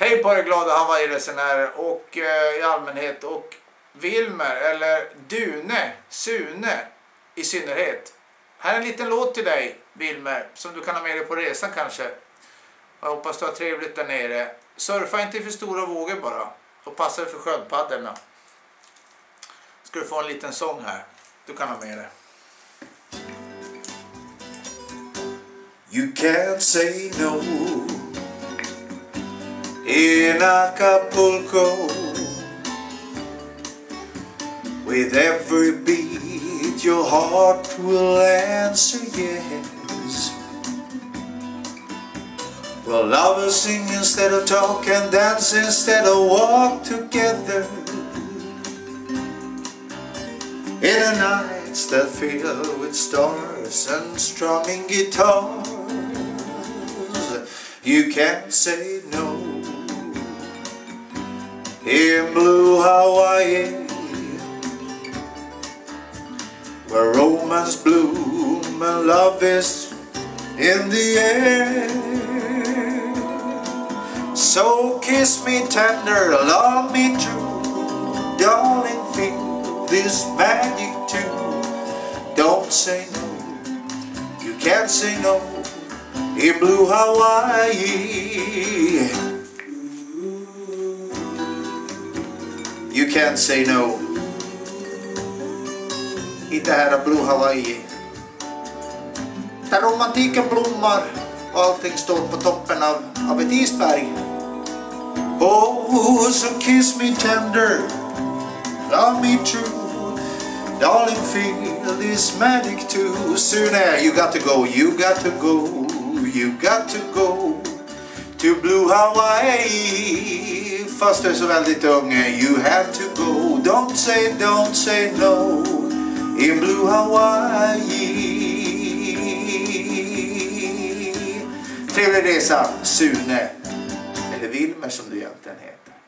Hej på er glada Hawaii-resenärer och i allmänhet och Wilmer eller Sune i synnerhet. Här är en liten låt till dig Wilmer som du kan ha med dig på resan kanske. Jag hoppas du har trevligt där nere. Surfa inte för stora vågor bara och passa dig för sköldpaddorna. Ska du få en liten sång här. Du kan ha med dig. You can't say no in Acapulco. With every beat your heart will answer yes. Well, lovers sing instead of talk and dance instead of walk together in a nights that fill with stars and strumming guitars. You can't say no in blue Hawaii, where romance bloom and love is in the air. So kiss me tender, love me true, darling, feel this magic too. Don't say no, you can't say no in blue Hawaii. You can't say no. Inte här är blue Hawaii. Där romantiken blommar och allting står på toppen av ett isberg. Oh, so kiss me tender, love me true, darling, feel this magic too. Sune, you got to go, you got to go, you got to go to blue Hawaii. Fast du är så väldigt ung, you have to go. Don't say no in blue Hawaii. Trevlig resa, Sune, eller Wilmer som du egentligen heter.